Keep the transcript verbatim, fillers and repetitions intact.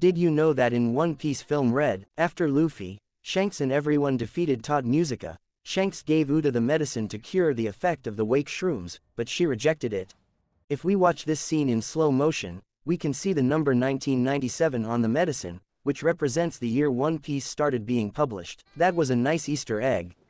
Did you know that in One Piece Film Red, after Luffy, Shanks and everyone defeated Todd Musica, Shanks gave Uta the medicine to cure the effect of the wake shrooms, but she rejected it. If we watch this scene in slow motion, we can see the number nineteen ninety-seven on the medicine, which represents the year One Piece started being published. That was a nice Easter egg,